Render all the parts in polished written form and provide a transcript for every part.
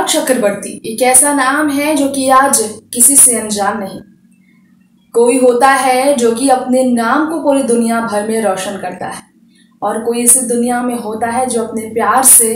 चक्रवर्ती एक ऐसा नाम है जो कि आज किसी से अनजान नहीं। कोई होता है जो कि अपने नाम को पूरी दुनिया भर में रोशन करता है और कोई इस दुनिया में होता है जो अपने प्यार से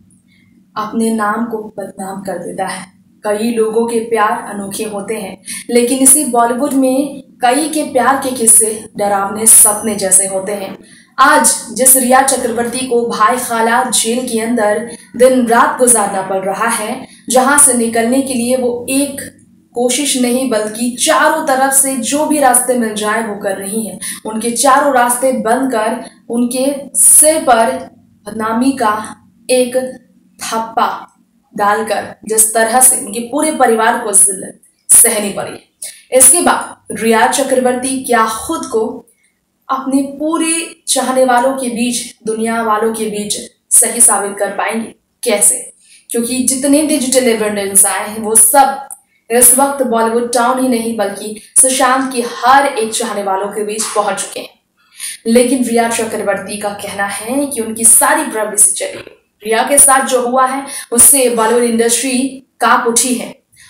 अपने नाम को बदनाम कर देता है। कई लोगों के प्यार अनोखे होते हैं, लेकिन इसी बॉलीवुड में कई के प्यार के किस्से डरावने सपने जैसे होते हैं। आज जिस रिया चक्रवर्ती को भाई खाला जेल के अंदर दिन रात गुजारना पड़ रहा है, जहां से निकलने के लिए वो एक कोशिश नहीं बल्कि चारों तरफ से जो भी रास्ते मिल जाए वो कर रही हैं। उनके चारों रास्ते बंद कर उनके सिर पर बदनामी का एक थप्पा डालकर जिस तरह से उनके पूरे परिवार को जिल्लत सहनी पड़ी है। इसके बाद रिया चक्रवर्ती क्या खुद को अपने पूरे चाहने वालों के बीच, दुनिया वालों के बीच सही साबित कर पाएंगे? कैसे? क्योंकि जितने डिजिटल एविडेंस आए हैं वो सब इस वक्त बॉलीवुड टाउन ही नहीं बल्कि सुशांत की हर एक चाहने वालों के बीच पहुंच चुके हैं। लेकिन रिया चक्रवर्ती का कहना है कि उनकी सारी पब्लिसिटी चली गई। रिया के साथ जो हुआ है उससे बॉलीवुड इंडस्ट्री कांप उठी है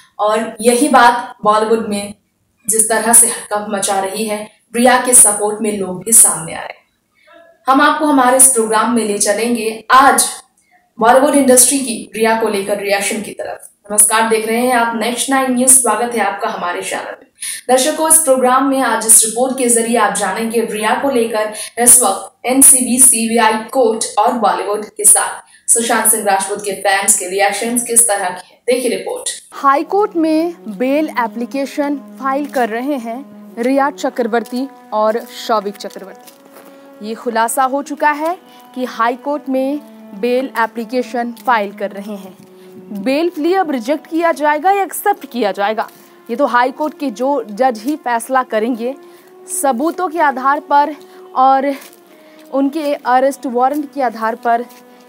और यही बात बॉलीवुड में जिस तरह से हड़कंप मचा रही है, रिया के सपोर्ट में लोग भी सामने आ रहे हैं। हम आपको हमारे इस प्रोग्राम में ले चलेंगे आज बॉलीवुड इंडस्ट्री की रिया को लेकर रिएक्शन की तरफ। नमस्कार, देख रहे हैं आप नेक्स्ट 9 न्यूज। स्वागत है आपका हमारे चैनल में। दर्शकों, इस प्रोग्राम में आज इस रिपोर्ट के जरिए आप जानेंगे रिया को लेकर इस वक्त एनसीबी, सीबीआई, कोर्ट और बॉलीवुड के साथ सुशांत सिंह राजपूत के फैंस के रिएक्शंस किस तरह के हैं। देखिए रिपोर्ट। हाई कोर्ट में बेल एप्लीकेशन फाइल कर रहे हैं रिया चक्रवर्ती और शौविक चक्रवर्ती। ये खुलासा हो चुका है कि हाई कोर्ट में बेल एप्लीकेशन फाइल कर रहे हैं। बेल प्ली अब रिजेक्ट किया जाएगा या एक्सेप्ट किया जाएगा, ये तो हाई कोर्ट के जो जज ही फैसला करेंगे। सबूतों के आधार पर और उनके अरेस्ट वारंट के आधार पर,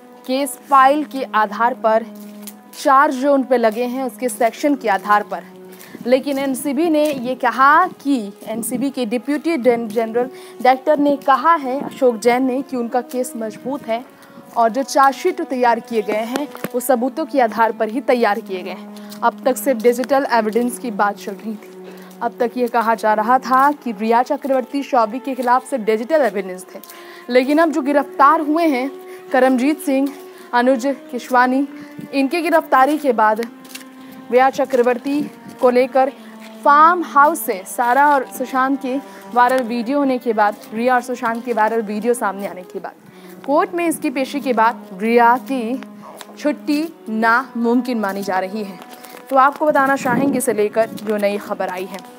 केस फाइल के आधार पर, चार्ज जो उन पे लगे हैं उसके सेक्शन के आधार पर। लेकिन एनसीबी ने ये कहा कि एनसीबी के डिप्यूटी जनरल डायरेक्टर ने कहा है, अशोक जैन ने, कि उनका केस मजबूत है और जो चार्जशीट तैयार किए गए हैं वो सबूतों के आधार पर ही तैयार किए गए हैं। अब तक सिर्फ डिजिटल एविडेंस की बात चल रही थी। अब तक ये कहा जा रहा था कि रिया चक्रवर्ती, शौविक के खिलाफ सिर्फ डिजिटल एविडेंस थे, लेकिन अब जो गिरफ्तार हुए हैं करमजीत सिंह, अनुज किशवानी, इनके गिरफ्तारी के बाद रिया चक्रवर्ती को लेकर फार्म हाउस से सारा और सुशांत के वायरल वीडियो होने के बाद, रिया और सुशांत के वायरल वीडियो सामने आने के बाद, कोर्ट में इसकी पेशी के बाद रिया की छुट्टी नामुमकिन मानी जा रही है। तो आपको बताना चाहेंगे इसे लेकर जो नई खबर आई है।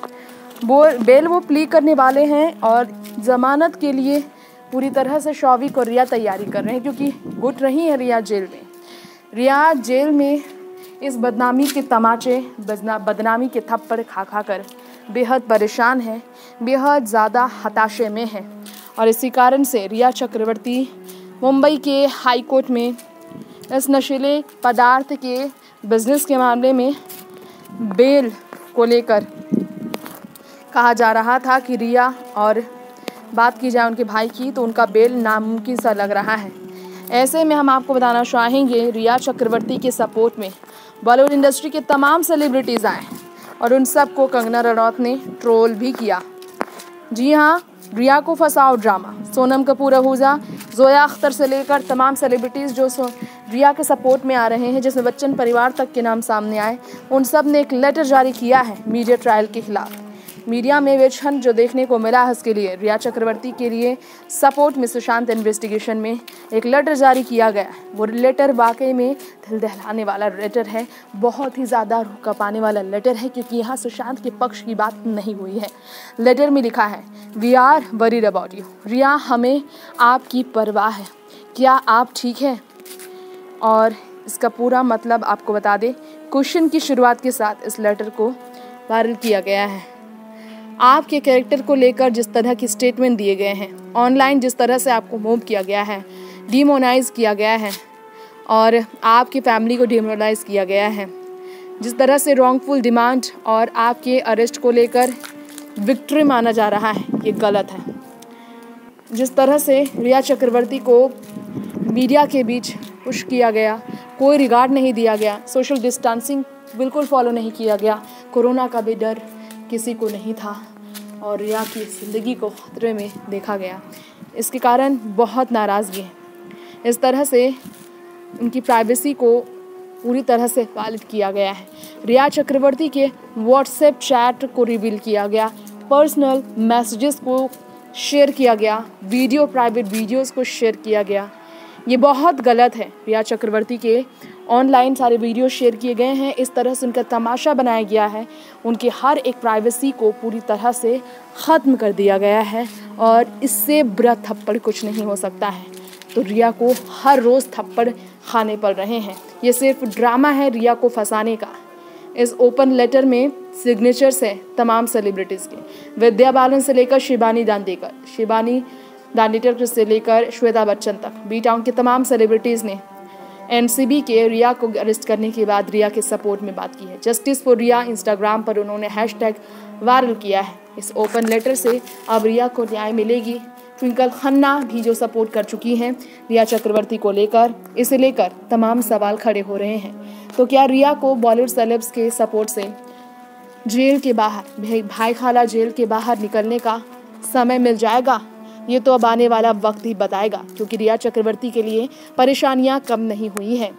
बेल वो प्ली करने वाले हैं और जमानत के लिए पूरी तरह से शौविक और रिया तैयारी कर रहे हैं, क्योंकि घुट रही है रिया जेल में। रिया जेल में इस बदनामी के तमाचे, बदनामी के थप्पड़ खा खा कर बेहद परेशान है, बेहद ज़्यादा हताशे में है और इसी कारण से रिया चक्रवर्ती मुंबई के हाई कोर्ट में इस नशीले पदार्थ के बिजनेस के मामले में बेल को लेकर कहा जा रहा था कि रिया, और बात की जाए उनके भाई की, तो उनका बेल नामुमकिन सा लग रहा है। ऐसे में हम आपको बताना चाहेंगे रिया चक्रवर्ती के सपोर्ट में बॉलीवुड इंडस्ट्री के तमाम सेलिब्रिटीज़ आए और उन सब को कंगना रनौत ने ट्रोल भी किया। जी हाँ, रिया को फंसाओ ड्रामा। सोनम कपूर, आहूजा, जोया अख्तर से लेकर तमाम सेलिब्रिटीज़ जो रिया के सपोर्ट में आ रहे हैं, जिसमें बच्चन परिवार तक के नाम सामने आए, उन सब ने एक लेटर जारी किया है मीडिया ट्रायल के खिलाफ। मीडिया में विच हंट जो देखने को मिला है उसके लिए रिया चक्रवर्ती के लिए सपोर्ट में सुशांत इन्वेस्टिगेशन में एक लेटर जारी किया गया है। वो लेटर वाकई में दिल दहलाने वाला लेटर है, बहुत ही ज़्यादा रूह कांपाने वाला लेटर है, क्योंकि यहाँ सुशांत के पक्ष की बात नहीं हुई है। लेटर में लिखा है, we are worried about you. Riya, हमें आपकी परवाह है, क्या आप ठीक हैं? और इसका पूरा मतलब आपको बता दें, क्वेश्चन की शुरुआत के साथ इस लेटर को वायरल किया गया है। आपके कैरेक्टर को लेकर जिस तरह की स्टेटमेंट दिए गए हैं, ऑनलाइन जिस तरह से आपको मूव किया गया है, डिमोनाइज किया गया है और आपकी फैमिली को डिमोनाइज किया गया है, जिस तरह से रॉन्गफुल डिमांड और आपके अरेस्ट को लेकर विक्ट्री माना जा रहा है, ये गलत है। जिस तरह से रिया चक्रवर्ती को मीडिया के बीच पुश किया गया, कोई रिगार्ड नहीं दिया गया, सोशल डिस्टेंसिंग बिल्कुल फॉलो नहीं किया गया, कोरोना का भी डर किसी को नहीं था और रिया की ज़िंदगी को खतरे में देखा गया। इसके कारण बहुत नाराज़गी है। इस तरह से उनकी प्राइवेसी को पूरी तरह से पालित किया गया है। रिया चक्रवर्ती के व्हाट्सएप चैट को रिवील किया गया, पर्सनल मैसेजेस को शेयर किया गया, प्राइवेट वीडियोस को शेयर किया गया। ये बहुत गलत है। रिया चक्रवर्ती के ऑनलाइन सारे वीडियो शेयर किए गए हैं, इस तरह से उनका तमाशा बनाया गया है, उनके हर एक प्राइवेसी को पूरी तरह से ख़त्म कर दिया गया है और इससे बुरा थप्पड़ कुछ नहीं हो सकता है। तो रिया को हर रोज़ थप्पड़ खाने पड़ रहे हैं। ये सिर्फ ड्रामा है रिया को फंसाने का। इस ओपन लेटर में सिग्नेचर्स हैं तमाम सेलिब्रिटीज़ के, विद्या बालन से लेकर शिबानी दांडेकर से लेकर श्वेता बच्चन तक, बी टाउन के तमाम सेलिब्रिटीज़ ने एनसीबी के रिया को अरेस्ट करने के बाद रिया के सपोर्ट में बात की है। जस्टिस फॉर रिया इंस्टाग्राम पर उन्होंने हैशटैग वायरल किया है। इस ओपन लेटर से अब रिया को न्याय मिलेगी। ट्विंकल खन्ना भी जो सपोर्ट कर चुकी हैं रिया चक्रवर्ती को लेकर, इसे लेकर तमाम सवाल खड़े हो रहे हैं। तो क्या रिया को बॉलीवुड सेलेब्स के सपोर्ट से जेल के बाहर, भाई खाला जेल के बाहर निकलने का समय मिल जाएगा? ये तो अब आने वाला वक्त ही बताएगा, क्योंकि रिया चक्रवर्ती के लिए परेशानियां कम नहीं हुई हैं।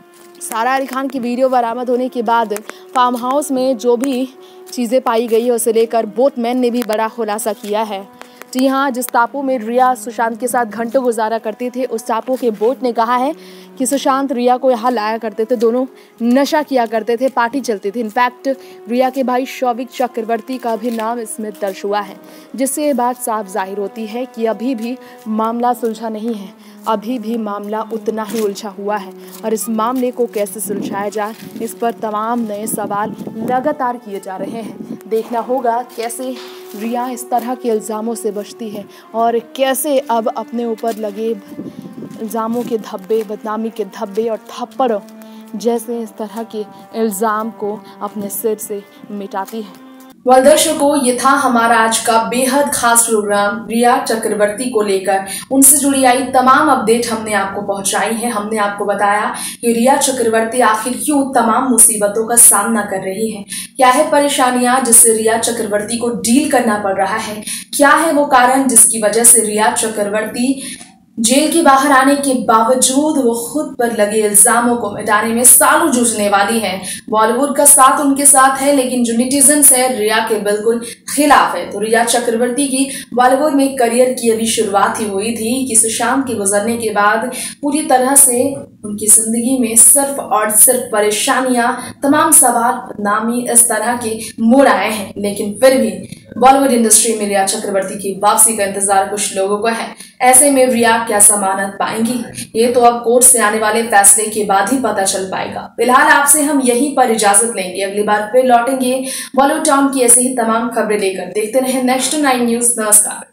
सारा अली खान की वीडियो बरामद होने के बाद फार्म हाउस में जो भी चीज़ें पाई गई है उसे लेकर बोटमैन ने भी बड़ा खुलासा किया है। जी हाँ, जिस टापू में रिया सुशांत के साथ घंटों गुजारा करते थे, उस टापू के बोट ने कहा है कि सुशांत रिया को यहाँ लाया करते थे, दोनों नशा किया करते थे, पार्टी चलती थी। इनफैक्ट रिया के भाई शौविक चक्रवर्ती का भी नाम इसमें दर्ज हुआ है, जिससे ये बात साफ जाहिर होती है कि अभी भी मामला सुलझा नहीं है, अभी भी मामला उतना ही उलझा हुआ है और इस मामले को कैसे सुलझाया जाए, इस पर तमाम नए सवाल लगातार किए जा रहे हैं। देखना होगा कैसे रिया इस तरह के इल्ज़ामों से बचती है और कैसे अब अपने ऊपर लगे इल्ज़ामों के धब्बे, बदनामी के धब्बे और थप्पड़ जैसे इस तरह के इल्ज़ाम को अपने सिर से मिटाती है। दर्शकों, ये था हमारा आज का बेहद खास प्रोग्राम रिया चक्रवर्ती को लेकर। उनसे जुड़ी आई तमाम अपडेट हमने आपको पहुंचाई है। हमने आपको बताया कि रिया चक्रवर्ती आखिर क्यों तमाम मुसीबतों का सामना कर रही है, क्या है परेशानियां जिससे रिया चक्रवर्ती को डील करना पड़ रहा है, क्या है वो कारण जिसकी वजह से रिया चक्रवर्ती जेल के बाहर आने के बावजूद वो खुद पर लगे इल्जामों को मिटाने में सालों जूझने वाली है। बॉलीवुड का साथ उनके साथ है, लेकिन जो नेटिजन्स है रिया के बिल्कुल खिलाफ है। तो रिया चक्रवर्ती की बॉलीवुड में करियर की अभी शुरुआत ही हुई थी कि सुशांत के गुजरने के बाद पूरी तरह से उनकी जिंदगी में सिर्फ और सिर्फ परेशानियां, तमाम सवाल, बदनामी, इस तरह के मोड़ आए हैं। लेकिन फिर भी बॉलीवुड इंडस्ट्री में रिया चक्रवर्ती की वापसी का इंतजार कुछ लोगों को है। ऐसे में रिया क्या जमानत पाएंगी, ये तो अब कोर्ट से आने वाले फैसले के बाद ही पता चल पाएगा। फिलहाल आपसे हम यहीं पर इजाजत लेंगे, अगली बार फिर लौटेंगे बॉलीवुड टाउन की ऐसे ही तमाम खबरें लेकर। देखते रहें नेक्स्ट 9 न्यूज। नमस्कार।